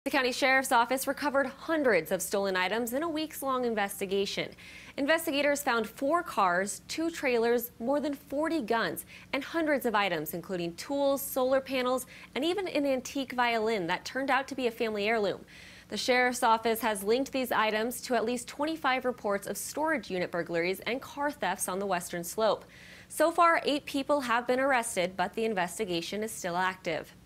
The county sheriff's office recovered hundreds of stolen items in a weeks-long investigation. Investigators found 4 cars, 2 trailers, more than 40 guns, and hundreds of items, including tools, solar panels, and even an antique violin that turned out to be a family heirloom. The sheriff's office has linked these items to at least 25 reports of storage unit burglaries and car thefts on the western slope. So far, 8 people have been arrested, but the investigation is still active.